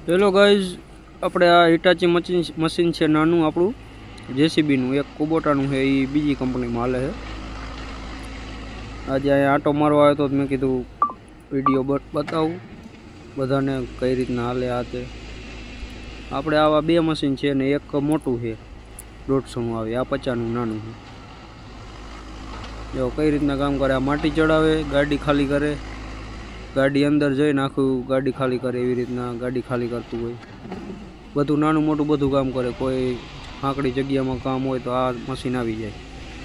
Hello guys, આપણે આ Hitachi machine છે નાનું આપણું જેસીબીનું, એક કુબોટાનું છે, એ બીજી કંપનીમાં હાલે છે. આજે અહીંયા આંટો મારવા આવ્યો તો મેં કીધું વિડીયો બતાવું બધાને કઈ રીતના હાલે. આ તે આપણે આવા બે મશીન છે ને એક મોટું છે 150નું આવે, આ 50નું નાનું છે. જો કઈ રીતના કામ કરે, આ માટી ચડાવે, ગાડી ખાલી કરે, ગાડી અંદર જઈને આખું ગાડી ખાલી કરે, એવી રીતના ગાડી ખાલી કરતું હોય. બધું નાનું મોટું બધું કામ કરે. કોઈ આંકડી જગ્યામાં કામ હોય તો આ મશીન આવી જાય.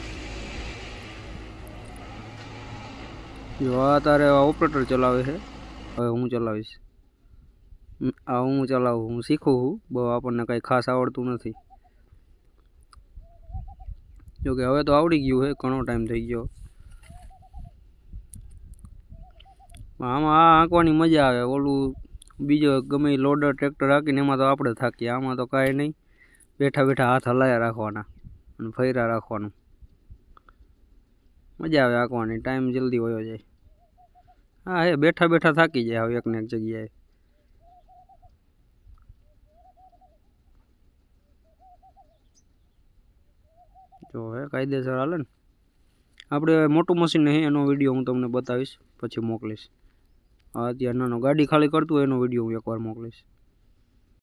જો આ તારે ઓપરેટર ચલાવે છે, હવે હું ચલાવીશ. આ હું ચલાવું, હું શીખું છું, બહુ આપણને કંઈ ખાસ આવડતું નથી. જોકે હવે તો આવડી ગયું છે, ઘણો ટાઈમ થઈ ગયો. આમાં આ આંકવાની મજા આવે. ઓલું બીજો ગમે લોડર ટ્રેક્ટર હાંકીને એમાં તો આપણે થાકીએ, આમાં તો કાંઈ નહીં. બેઠા બેઠા હાથ હલાયા રાખવાના અને ફર્યા રાખવાનું. મજા આવે આંકવાની, ટાઈમ જલ્દી વયો જાય. હા હે, બેઠા બેઠા થાકી જાય હવે એકને એક જગ્યાએ. જો હે કાયદેસર હાલે ને. આપણે મોટું મશીન છે, એનો વિડીયો હું તમને બતાવીશ, પછી મોકલીશ. હા અત્યારે નાનો ગાડી ખાલી કરતું હોય એનો વિડીયો હું એકવાર મોકલીશ.